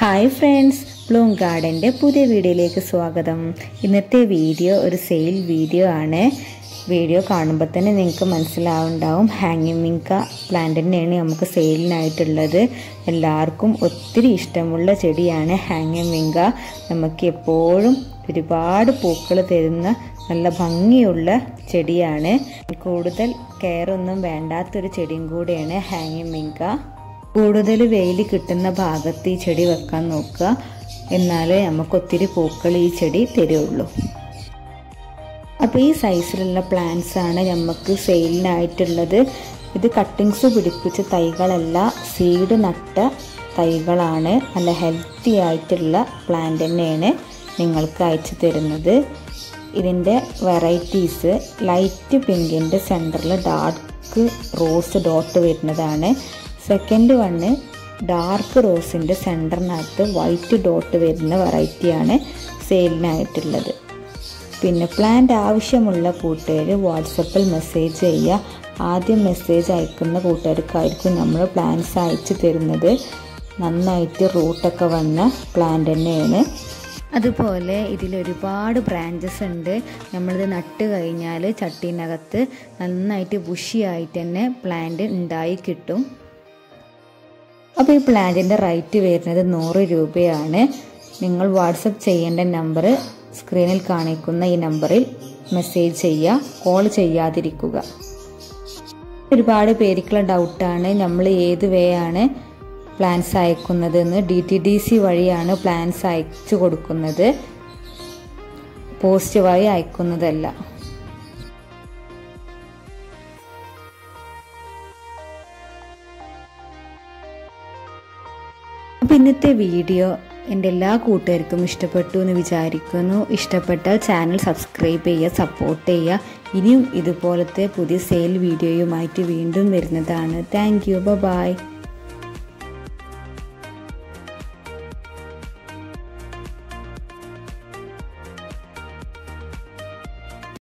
Hi friends, Bloom ഗാർഡൻ്റെ പുതിയ വീഡിയോയിലേക്ക് സ്വാഗതം. ഇന്നത്തെ വീഡിയോ ഒരു സെയിൽ വീഡിയോ ആണ്. വീഡിയോ കാണുമ്പോൾ തന്നെ നിങ്ങൾക്ക് മനസ്സിലാവുണ്ടാവും ഹാങ്ങിങ് വിങ്ക പ്ലാന്റ് തന്നെയാണ് നമുക്ക് സെയിലിനായിട്ടുള്ളത്. എല്ലാവർക്കും ഒത്തിരി ഇഷ്ടമുള്ള ചെടിയാണ് ഹാങ്ങിങ് വിങ്ക. നമുക്ക് എപ്പോഴും ഒരുപാട് പൂക്കൾ തരുന്ന നല്ല ഭംഗിയുള്ള ചെടിയാണ്. കൂടുതൽ കെയറൊന്നും വേണ്ടാത്തൊരു ചെടിയും കൂടെയാണ് ഹാങ്ങിങ് വിങ്ക. കൂടുതൽ വെയിൽ കിട്ടുന്ന ഭാഗത്ത് ഈ ചെടി വെക്കാൻ നോക്കുക, എന്നാലേ നമുക്ക് ഒത്തിരി പൂക്കൾ ഈ ചെടി തരുള്ളൂ. അപ്പോൾ ഈ സൈസിലുള്ള പ്ലാന്റ്സ് ആണ് നമുക്ക് സെയിലിനായിട്ടുള്ളത്. ഇത് കട്ടിങ്സ് പിടിപ്പിച്ച തൈകളല്ല, സീഡ് നട്ട തൈകളാണ്. നല്ല ഹെൽത്തി ആയിട്ടുള്ള പ്ലാന്റ് തന്നെയാണ് നിങ്ങൾക്ക് അയച്ചു തരുന്നത്. ഇതിൻ്റെ വെറൈറ്റീസ് ലൈറ്റ് പിങ്കിൻ്റെ സെൻറ്ററിൽ ഡാർക്ക് റോസ് ഡോട്ട് വരുന്നതാണ്. സെക്കൻഡ് വണ്ണ് ഡാർക്ക് റോസിൻ്റെ സെൻറ്ററിനകത്ത് വൈറ്റ് ഡോട്ട് വരുന്ന വെറൈറ്റിയാണ് സെയിലിനായിട്ടുള്ളത്. പിന്നെ പ്ലാന്റ് ആവശ്യമുള്ള കൂട്ടുകാർ വാട്സപ്പിൽ മെസ്സേജ് ചെയ്യുക. ആദ്യം മെസ്സേജ് അയക്കുന്ന കൂട്ടുകാർക്കായിരിക്കും നമ്മൾ പ്ലാന്റ്സ് അയച്ചു തരുന്നത്. നന്നായിട്ട് റൂട്ടൊക്കെ വന്ന പ്ലാന്റ് തന്നെയാണ്. അതുപോലെ ഇതിലൊരുപാട് ബ്രാഞ്ചസ് ഉണ്ട്. നമ്മളിത് നട്ട് കഴിഞ്ഞാൽ ചട്ടീനകത്ത് നന്നായിട്ട് ബുഷിയായിട്ട് തന്നെ പ്ലാന്റ് ഉണ്ടായി കിട്ടും. അപ്പോൾ ഈ പ്ലാന്റിൻ്റെ റേറ്റ് വരുന്നത് 100 രൂപയാണ്. നിങ്ങൾ വാട്സപ്പ് ചെയ്യേണ്ട നമ്പർ സ്ക്രീനിൽ കാണിക്കുന്ന ഈ നമ്പറിൽ മെസ്സേജ് ചെയ്യുക, കോൾ ചെയ്യാതിരിക്കുക. ഒരുപാട് പേർക്കുള്ള ഡൗട്ടാണ് നമ്മൾ ഏത് വേ ആണ് പ്ലാന്റ്സ് അയക്കുന്നതെന്ന്. DTDC വഴിയാണ് പ്ലാന്റ്സ് അയച്ചു കൊടുക്കുന്നത്, പോസ്റ്റ് വഴി അയക്കുന്നതല്ല. അപ്പോൾ ഇന്നത്തെ വീഡിയോ എൻ്റെ എല്ലാ കൂട്ടുകാർക്കും ഇഷ്ടപ്പെട്ടു എന്ന് വിചാരിക്കുന്നു. ഇഷ്ടപ്പെട്ടാൽ ചാനൽ സബ്സ്ക്രൈബ് ചെയ്യുക, സപ്പോർട്ട് ചെയ്യുക. ഇനിയും ഇതുപോലത്തെ പുതിയ സെയിൽ വീഡിയോയുമായിട്ട് വീണ്ടും വരുന്നതാണ്. Thank you, by.